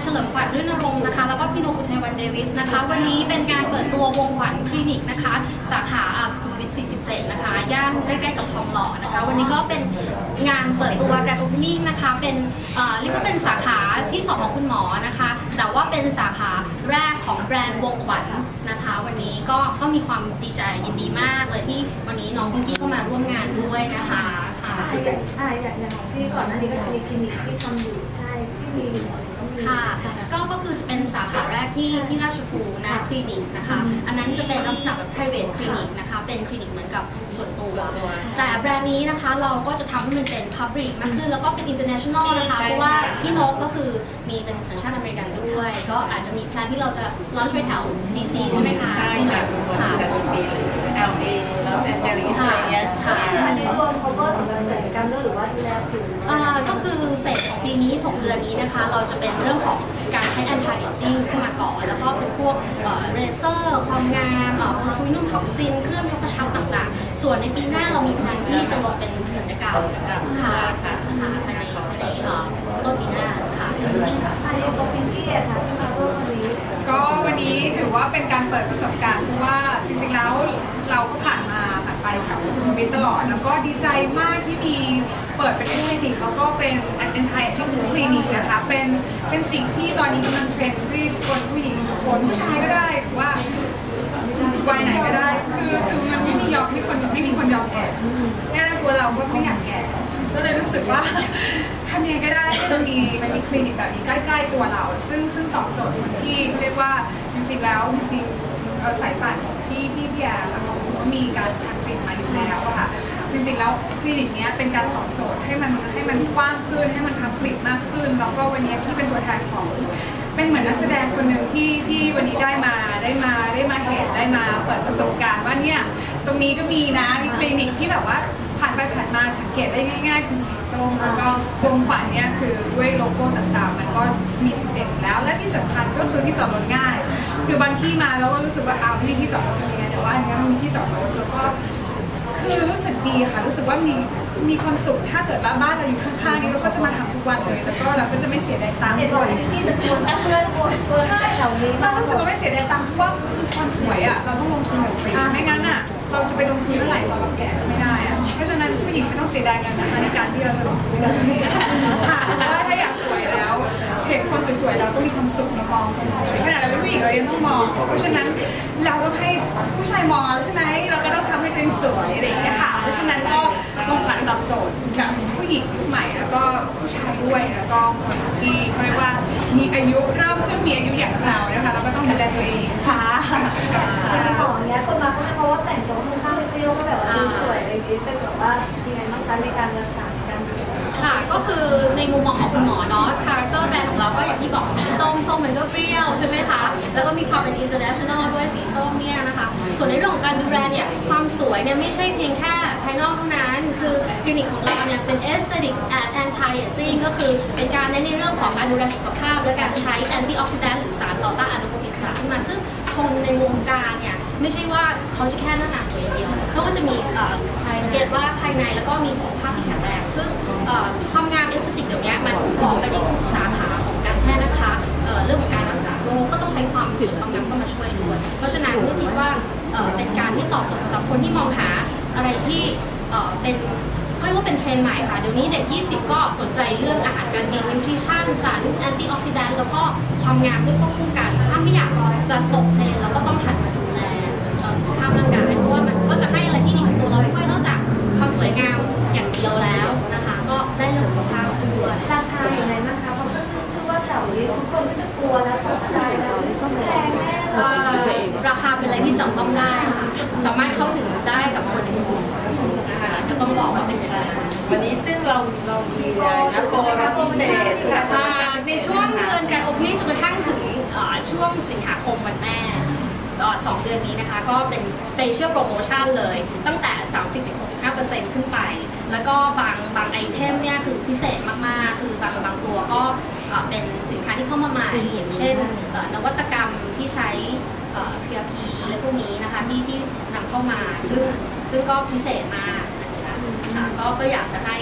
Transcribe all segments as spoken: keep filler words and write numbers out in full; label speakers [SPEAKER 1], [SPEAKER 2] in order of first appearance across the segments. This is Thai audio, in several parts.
[SPEAKER 1] ลิมขวัญรื่นรงค์นะคะแล้วก็พี่นกอุทัยวันเดวิสนะคะวันนี้เป็นงานเปิดตัววงขวัญคลินิกนะคะสาขาสุขุมวิทสี่สิบเจ็ดนะคะย่านใกล้ๆกับทองหล่อนะคะวันนี้ก็เป็นงานเปิดตัว Grand Opening นะคะเป็นเรียกว่าเป็นสาขาที่สองของคุณหมอนะคะแต่ว่าเป็นสาขาแรกของแบรนด์วงขวัญนะคะวันนี้ก็ก็มีความดีใจยินดีมากเลยที่วันนี้น้องพิงกี้ก็มาร่วมงานด้วยนะคะค่ะ
[SPEAKER 2] อ่าอย่างอย่างของพี่ก่อนหน้านี้ก็จะมีคลินิกที่ทำอยู่ใช่ที่มี
[SPEAKER 1] ค่ะก็ก็คือจะเป็นสาขาแรกที่ที่ราชภูมินะคลินิกนะคะอันนั้นจะเป็นลักษณะแบบ private คลินิกนะคะเป็นคลินิกเหมือนกับส่วนตัวแต่แบรนด์นี้นะคะเราก็จะทำให้มันเป็น public มากขึ้นแล้วก็เป็น international นะคะเพราะว่าพี่นกก็คือมีเป็นสัญชาติอเมริกันด้วยก็อาจจะมีแพลนที่เราจะร้อนช่วยแถว ดี ซี ใช่ไหมคะ
[SPEAKER 3] ใช่ค่ะค่ะ ดี ซี หรือ แอล เอ ลอสแอนเจลิสอะไรเงี้ยค่ะ
[SPEAKER 2] อันนี้รวม cover สำหรับศัลยกรรมด้วยหรือว่าดูแลผิว
[SPEAKER 1] ก็คือเฟสของปีนี้หกเดือนนี้นะคะเราจะเป็นเรื่องของการใช้ anti aging ขึ้นมาก่อนแล้วก็เป็นพวกเรเซอร์ความงามโบทูลินัมท็อกซินเครื่องยกกระชับต่างๆส่วนในปีหน้าเรามีแผนที่จะลงเป็นศัลยกรรมค่ะค่ะนะคะภายในภายในต้นปีหน้าค่ะ
[SPEAKER 2] อันนี้ก็เป็นที่ค่ะที่มาร่วมวันนี้
[SPEAKER 4] ก็วันนี้ถือว่าเป็นการเปิดประสบการณ์เพราะว่าจริงๆแล้วเราก็ผ่านมาผ่านไปแถวสุขุมวิทตลอดแล้วก็ดีใจมากที่มีเปิดเป็นคลินิกแล้วก็เป็นเป็นไทยชิ่งคลินิกนะคะเป็นเป็นสิ่งที่ตอนนี้กำลังเทรนด์ที่คนผู้หญิงทุกคนผู้ชายก็ได้หรือว่าวัยไหนก็ได้คือคือมันไม่มียอมไม่คนไม่มีคนยอมแก่แน่ตัวเราก็ไม่อยากแก่ก็เลยรู้สึกว่าทำยังไงก็ได้ให้มันมีมันมีคลินิกแบบนี้ใกล้ๆตัวเราซึ่งซึ่งตอบโจทย์คนที่เรียกว่าจริงๆแล้วจริงๆสายป่านของพี่พี่พี่แอร์เขาบอกว่ามีการทำคลินิกมาอยู่แล้วอะค่ะจริงๆแล้วคลินิกนี้เป็นการตอบโจทย์ให้มันให้มันกว้างขึ้นให้มันทำคลินิกมากขึ้นแล้วก็วันนี้ที่เป็นตัวแทนของเป็นเหมือนนักแสดงคนหนึ่งที่ที่วันนี้ได้มาได้มาได้มาเห็นได้มาเปิดประสบการณ์ว่าเนี่ยตรงนี้ก็มีนะมีคลินิกที่แบบว่าผ่านไปผ่านมาสังเกตได้ง่ายๆคือสีส้มแล้วก็วงขวัญเนี่ยคือด้วยโลโก้ต่างๆมันก็มีจุดเด่นแล้วและที่สำคัญก็คือที่จอดรถง่ายคือบางที่มาแล้วก็รู้สึกว่าอ้าวที่ที่จอดรถเป็นยังไงแต่ว่าอันนี้มันมีที่จอดรถแล้วก็คือรู้สึกดีค่ะรู้สึกว่ามีมีความสุขถ้าเกิดว่าบ้านเราอยู่ข้างๆนี้เราก็จะมาทำทุกวันเลยแล้วก็เราก็จะไม่เสียดายตังค์ด้วย
[SPEAKER 2] ที่จะชวนเพื่อนชวนชวนแถวนี้
[SPEAKER 4] เรารู้สึกว่าไม่เสียดายตังค์เพราะว่าความสวยอ่ะเราต้องลงทุนแบบนี้ไม่งั้นอ่ะเราจะไปลงทุนเมื่อไหร่ตอนเราแก่ก็ไม่ได้อ่ะเพราะฉะนั้นผู้หญิงไม่ต้องเสียดายกันนะคะในการที่เราจะลงทุนค่ะเพราะว่าถ้าอยากสวยแล้วเห็นคนสวยๆเราก็มีความสุขมองคนสวยขนาดเราเป็นผู้หญิงเรายังต้องมองเพราะฉะนั้นเราต้องให้ผู้ชายมองเราใช่ไหมเราก็ต้องทำให้ตัวเองสวยอะไรอย่างเงี้ยค่ะเพราะฉะนั้นก็วงขวัญตอบโจทย์กับผู้หญิงยุคใหม่แล้วก็ผู้ชายด้วยแล้วก็คนที่เขาเรียกว่ามีอายุเริ่มขึ้นมีอายุอย่างเรานะคะเราก็ต้องดูแลตัวเองค่ะ
[SPEAKER 2] ของเนี้ยคนมาเขาเพราะว่าแต่งตัวค่อนข้างเปรี้ยวก็แบบว่าดูสวยอะไรอย่างเงี้ยเป็นแบบว่ายังไงบ้างคะในการรักษาการดู
[SPEAKER 1] ค่ะก็คือในมุมมองของคุณหมอเนาะคาแรคเตอร์แบรนด์ของเราก็อย่างที่บอกสีส้มส้มมันก็เปรี้ยวใช่ไหมคะแล้วก็มีความเป็น international ด้วยสีส้มเนี่ยนะคะส่วนในเรื่องของการดูแลเนี่ยความสวยเนี่ยไม่ใช่เพียงแค่ภายนอกเท่านั้นคือคลินิกของเราเนี่ยเป็น aesthetic and anti aging ก็คือเป็นการเน้นในเรื่องของการดูแลสุขภาพและการใช้ antioxidant หรือสารต่อต้านอนุมูลอิสระขึ้นมาซึ่งคนในวงการเนี่ยไม่ใช่ว่าเขาจะแค่หน้าตาสวยอย่างเดียวเขาก็จะมีสังเกตว่าภายในแล้วก็มีสุขภาพที่แข็งแรงซึ่งความงามเอสเตติกเดี๋ยวนี้มันบอกไปในทุกสาขาของการแพทย์นะคะเรื่องของการรักษาโรคก็ต้องใช้ความสวยความงามเข้ามาช่วยด้วยเพราะฉะนั้นก็คิดว่าเป็นการที่ตอบโจทย์สำหรับคนที่มองหาอะไรที่เป็นเขาเรียกว่าเป็นเทรนด์ใหม่ค่ะเดี๋ยวนี้เด็กยี่สิบก็สนใจเรื่องอาหารการกินนิวทริชั่นสารแอนตี้ออกซิแดนต์แล้วก็ความงามด้วยควบคู่กันถ้าไม่อยากจะตกเทรนด์เราก็ต้องหันมาดูแลสุขภาพร่างกายเพราะว่ามันก็จะให้อะไรที่ดีกับตัวเราด้วยนอกจากความสวยงามอย่างเดียวแล้วนะคะก็ได้เรื่องสุขภาพด้วย
[SPEAKER 2] ราคาอย่างไรบ้างคะเพราะเพิ่งชื่อว่าแถวนี้ทุกคนก็จะกลัวแล้วตกใจแล้วแพงแน่
[SPEAKER 1] เลยราคาเป็นอะไรที่จับต้องได้ค่ะสามารถเข้าถึงได้กับคนทุกคนนะคะจะต้องบอกว่าเป็นยังไง
[SPEAKER 3] วันนี้ซึ่งเราเรามีนักโปรพิเศษ
[SPEAKER 1] ในช่วงเดือนการโอเพนจนกระทั่งถึงช่วงสิงหาคมวันแม่สองเดือนนี้นะคะก็เป็น special promotion เลยตั้งแต่ สามสิบถึงหกสิบห้าเปอร์เซ็นต์ ขึ้นไปแล้วก็บางบางไอเทมเนี่ยคือพิเศษมากๆคือบางบางตัวก็เป็นสินค้าที่เข้ามาใหม่อย่างเช่นนวัตกรรมที่ใช้ พี อาร์ พี และพวกนี้นะคะที่ที่นำเข้ามาซึ่งซึ่งก็พิเศษมากนะคะก็ก็อยากจะให้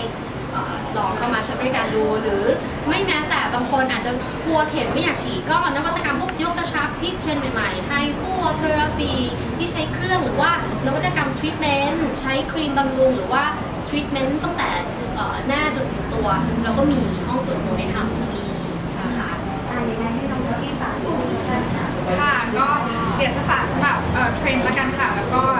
[SPEAKER 1] เอ่อลองเข้ามาใช้บริการดูหรือไม่แม้แต่บางคนอาจจะกลัวเข็มไม่อยากฉีดก็นวัตกรรมพวกยกกระชับที่เทรนด์ใหม่ๆไฮฟูเทอราปีที่ใช้เครื่องหรือว่านวัตกรรมทรีทเมนต์ใช้ครีมบำรุงหรือว่าทรีทเมนต์ตั้งแต่เอ่อหน้าจนถึงตัวเราก็มีห้องส่วนตัวให้ทำที่นี่นะคะ
[SPEAKER 2] อ่ายังไงให้น้องที่ฝากดูด้วยค่ะ
[SPEAKER 4] ค่ะก็เดี๋ยวจะฝากสำหรับเอ่อเทรนด์ละกันค่ะแล้วก็